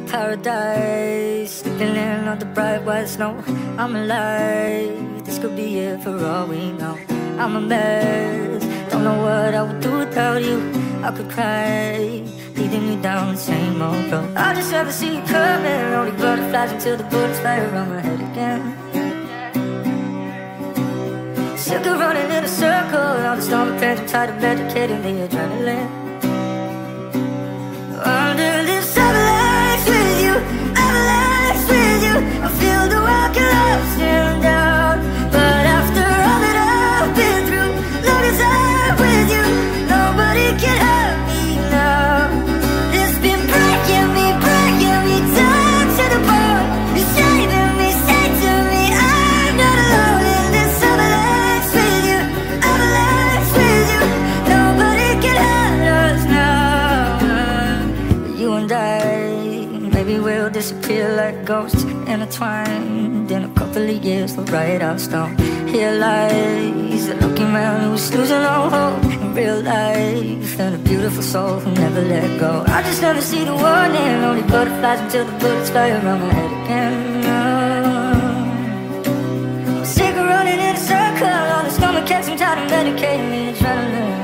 paradise, sleeping in on the bright white snow. I'm alive, this could be it for all we know. I'm a mess, don't know what I would do without you. I could cry, leading you down the same old road. I just never see you coming, only butterflies until the bullets fly around my head again. Sick of running in a circle, all the stormy plans, I'm tired of educating the adrenaline. Under this avalanche with you, avalanche with you, I feel the world collapsing down. But after all that I've been through, long as I'm with you, nobody can hurt me now. It's been breaking me down to the bone. You're saving me, say to me, I'm not alone in this avalanche with you, avalanche with you, nobody can hurt us now. You and I, maybe we'll disappear like ghosts, intertwined in a couple of years, we'll write our stone. Here lies a lucky man who's losing all hope in real life, and a beautiful soul who'll never let go. I just never see the warning, only butterflies until the bullets fly around my head again. I'm sick of running in a circle, all the stomach cats, I'm tired of medicating the adrenaline.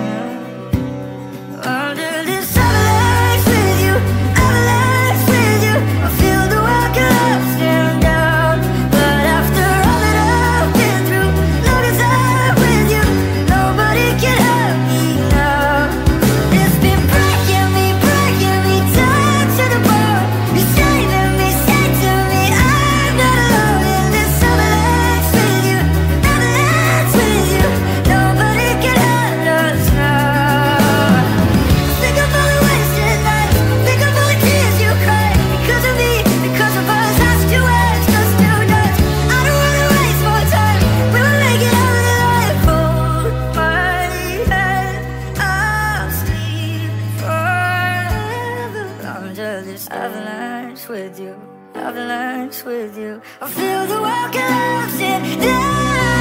Under this avalanche with you, avalanche with you, I feel the world collapsing down. But after all that I've been through, long as I'm with you, nobody can hurt me now. It's been breaking me down to the bone. You're saving me, say to me, I'm not alone in this avalanche with you, avalanche with you, nobody can hurt us now. Think of all the wasted nights, think of all the tears you cried, because of me, because of us, that's too much, just too much. I don't wanna waste more time, we will make it out alive. Hold my hand, I'll sleep forever under this avalanche with you, avalanche with you. I feel the world collapsing down.